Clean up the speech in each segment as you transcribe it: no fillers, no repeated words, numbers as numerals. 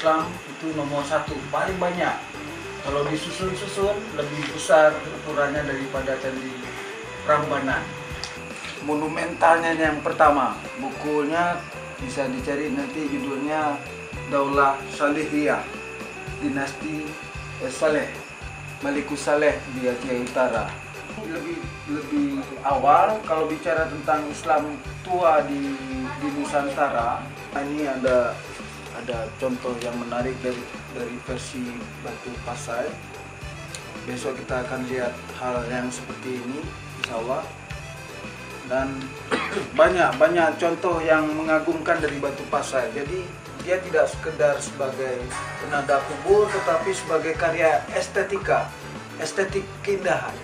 Islam itu nomor satu, paling banyak. Kalau disusun-susun lebih besar ukurannya daripada Candi Prambanan. Monumentalnya yang pertama, bukunya bisa dicari nanti, judulnya Daulah Salihiyah, Dinasti Saleh, Malikus Saleh di Aceh Utara. Lebih awal kalau bicara tentang Islam tua di Nusantara, ini ada contoh yang menarik dari versi Batu Pasai. Besok kita akan lihat hal yang seperti ini, insya Allah. Dan banyak contoh yang mengagumkan dari Batu Pasai. Jadi dia tidak sekedar sebagai penanda kubur, tetapi sebagai karya estetik keindahan.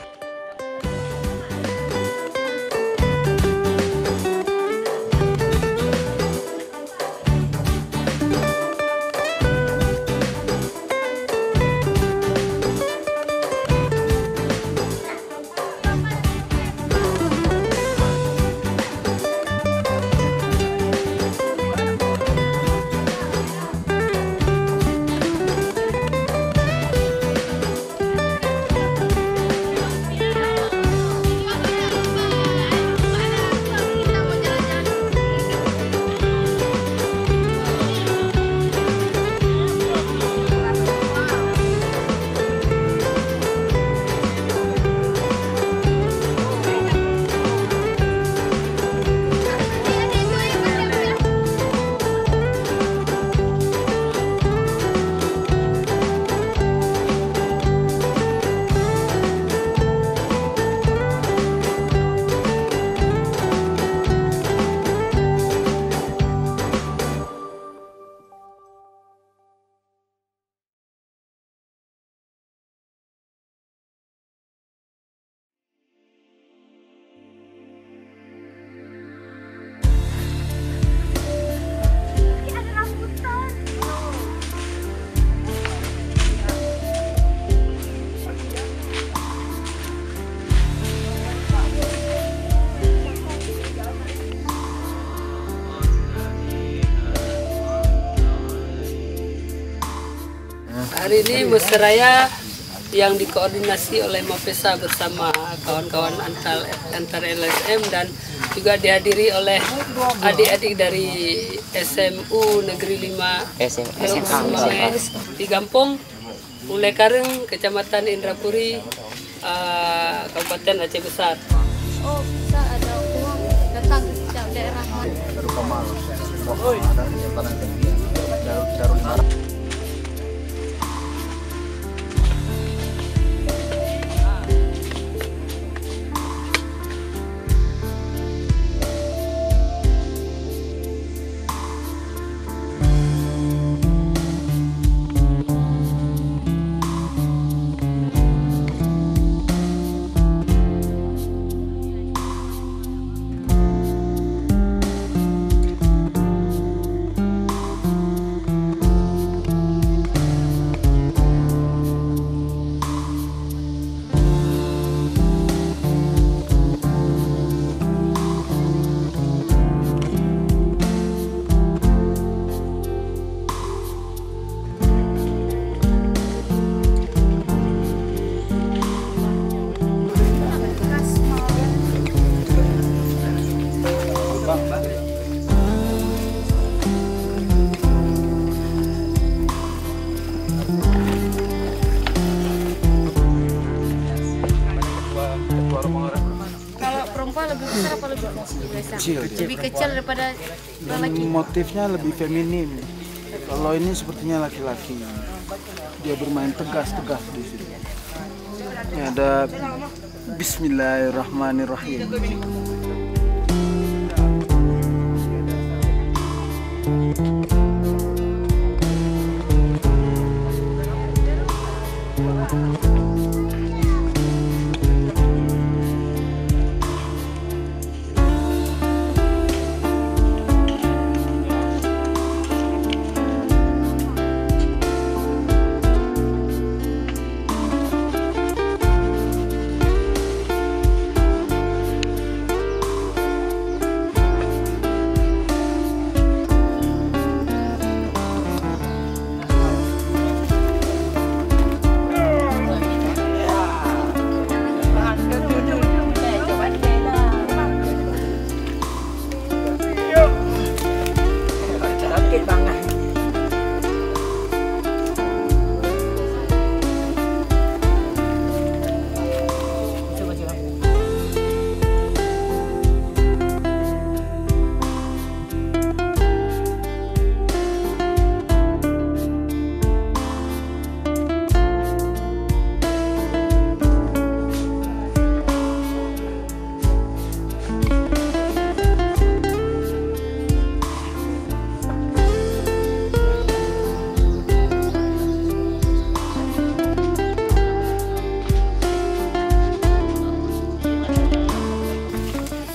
Hari ini musyawarah yang dikoordinasi oleh Mapesa bersama kawan-kawan antar LSM dan juga dihadiri oleh adik-adik dari SMU Negeri 5 di Gampong, Mulai Kareng, Kecamatan Indrapuri, Kabupaten Aceh Besar. Oh, bisa ada uang datang ke setiap daerah. Baru Kamal, ada tanah tinggi, Darul Marah. Lebih besar apa lebih kecil? Lebih kecil daripada laki. Motifnya lebih feminim. Kalau ini sepertinya laki-laki. Dia bermain tegas-tegas di sini. Ini ada Bismillahirrahmanirrahim.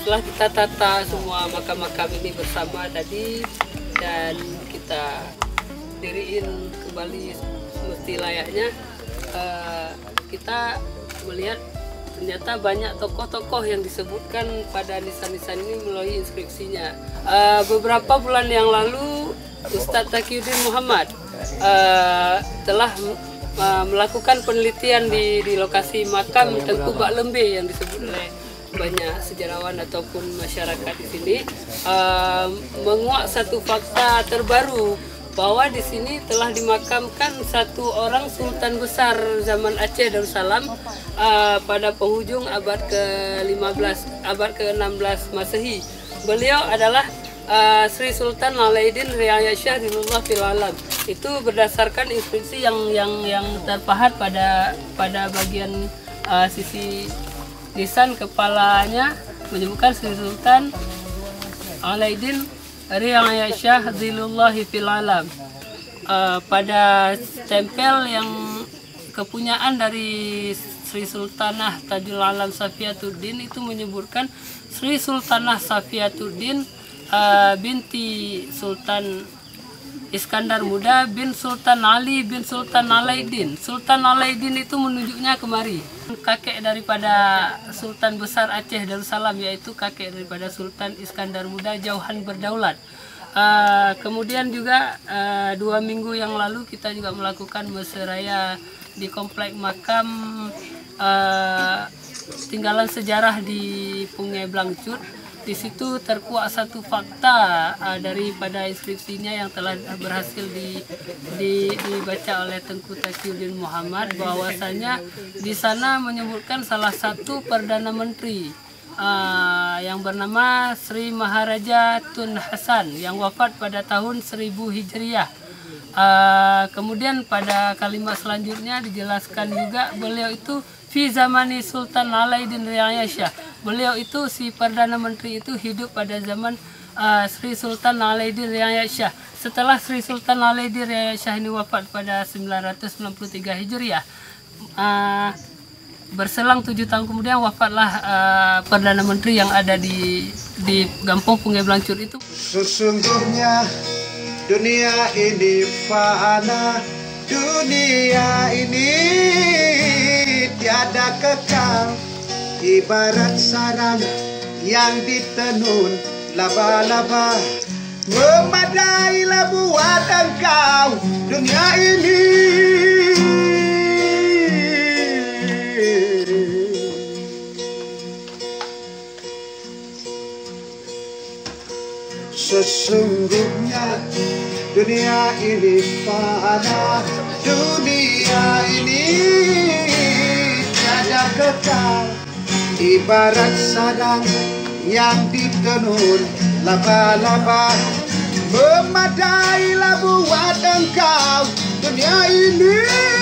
setelah kita tata semua makam-makam ini bersama tadi dan kita diriin kembali semesti layaknya, kita melihat ternyata banyak tokoh-tokoh yang disebutkan pada nisan-nisan ini melalui inskripsinya. Beberapa bulan yang lalu Ustadz Taqiyuddin Muhammad telah melakukan penelitian di lokasi makam Tengku Bak Lembe yang disebut oleh banyak sejarawan ataupun masyarakat di sini, menguak satu fakta terbaru bahwa di sini telah dimakamkan satu orang sultan besar zaman Aceh Darussalam pada penghujung abad ke-15, abad ke-16 Masehi. Beliau adalah Sri Sultan Alaiddin Riayat Shah Dilullah fil Alam. Itu berdasarkan inskripsi yang terpahat pada bagian sisi nisan kepalanya menyebutkan Sri Sultan Alaiddin Riayat Shah Dilullah fil Alam. Pada stempel yang kepunyaan dari Sri Sultanah Tajul Alam Safiyatuddin itu menyebutkan Sri Sultanah Safiyatuddin binti Sultan Iskandar Muda bin Sultan Ali bin Sultan Alaiddin. Sultan Alaiddin itu menunjuknya kemari. Kakek daripada Sultan Besar Aceh Darussalam, yaitu kakek daripada Sultan Iskandar Muda Jauhan Berdaulat. Kemudian juga 2 minggu yang lalu kita juga melakukan meseraya di komplek makam tinggalan sejarah di Pungai Blangcut. Di situ terkuak satu fakta daripada inskripsinya yang telah berhasil dibaca oleh Tengku Taqiyuddin Muhammad, bahwasanya di sana menyebutkan salah satu Perdana Menteri yang bernama Sri Maharaja Tun Hasan yang wafat pada tahun 1000 Hijriah. Kemudian pada kalimat selanjutnya dijelaskan juga beliau itu fi zamani Sultan Alaiddin Riayat Shah. Beliau itu, si Perdana Menteri itu hidup pada zaman Sri Sultan Alaiddin Riayat Shah. Setelah Sri Sultan Alaiddin Riayat Shah ini wafat pada 993 Hijriah, berselang 7 tahun kemudian wafatlah Perdana Menteri yang ada di Gampong Pungai Blangcut itu. Sesungguhnya dunia ini fana, dunia ini tiada kekal, ibarat sarang yang ditenun laba-laba. Memadailah buat engkau dunia ini. Sesungguhnya dunia ini fana, dunia ini tiada kekal, ibarat sarang yang ditenun laba-laba. Memadailah buat engkau dunia ini.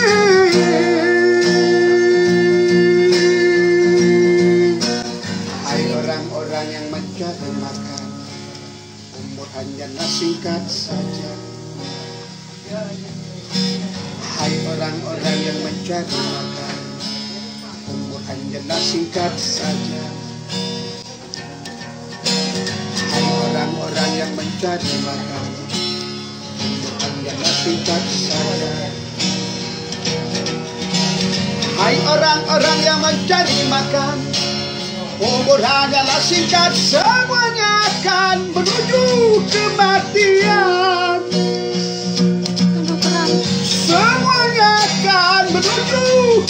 Hai orang-orang yang mencari makan, umur hanyalah singkat saja. Hai orang-orang yang mencari makan, umur hanyalah singkat saja. Hai orang-orang yang mencari makan, umur hanyalah singkat saja. Hai orang-orang yang mencari makan, umur hanyalah singkat, semuanya akan menuju kematian. Semuanya akan menuju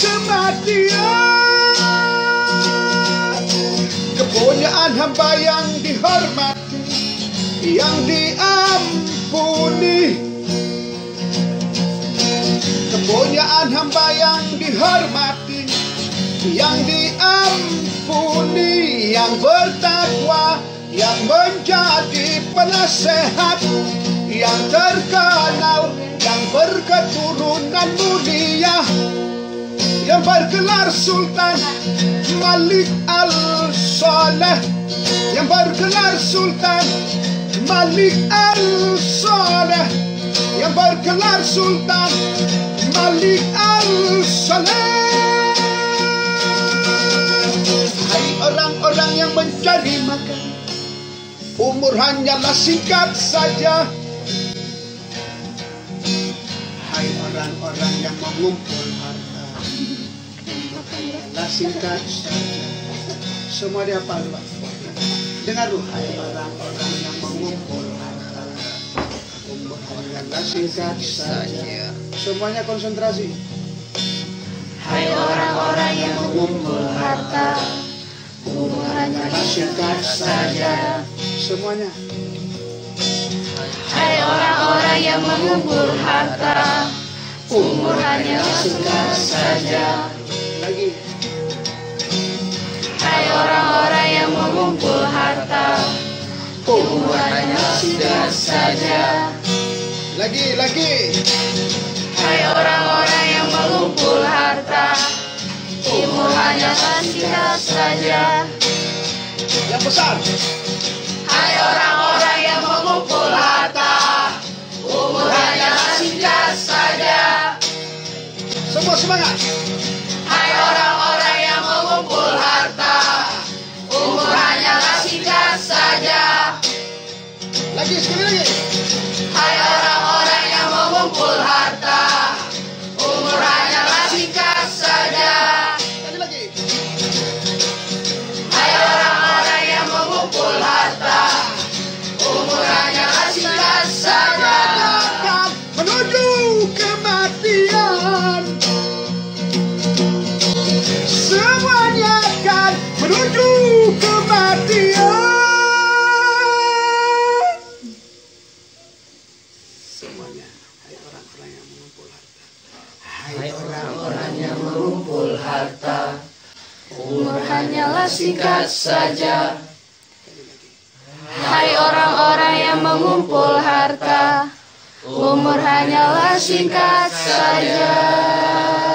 kematian. Kepunyaan hamba yang dihormati, yang diampuni. Kepunyaan hamba yang dihormati, yang diampuni, yang bertakwa, yang menjadi penasehat, yang terkenal, yang berketurunan mulia, yang bergelar Sultan Malik Al-Saleh, yang bergelar Sultan Malik Al-Saleh, yang bergelar Sultan Malik Al-Saleh. Hai orang-orang yang mencari makan, umur hanyalah singkat saja. Hai orang-orang yang mengumpul harta, umur hanyalah singkat saja. Semua dihafal, Pak. Dengar lu, hai orang-orang yang mengumpul harta, umur hanyalah singkat saja. Semuanya konsentrasi. Hai orang-orang yang mengumpul harta, umur hanyalah singkat saja. Semuanya. Hai orang-orang yang mengumpul harta, umur hanyalah singkat saja. Lagi. Hai orang-orang yang mengumpul harta, umur hanyalah singkat saja. Lagi. Hai orang-orang yang mengumpul harta, umur hanyalah singkat saja. Yang besar. Hai orang-orang yang mengumpul harta, umur hanyalah singkat saja. Semua semangat. Hai orang-orang yang mengumpul harta, umur hanyalah singkat saja. Lagi, sekali lagi. Hai orang-orang yang mengumpul harta, umur hanyalah singkat saja. Lagi. Hai orang-orang yang mengumpul harta, umur hanyalah singkat saja. Akan menuju kematian. Semuanya akan menuju kematian. Semuanya. Hai orang-orang yang mengumpul harta. Hai orang-orang yang mengumpul harta, Umur hanyalah singkat saja. Hai orang-orang yang mengumpul harta, umur hanyalah singkat saja.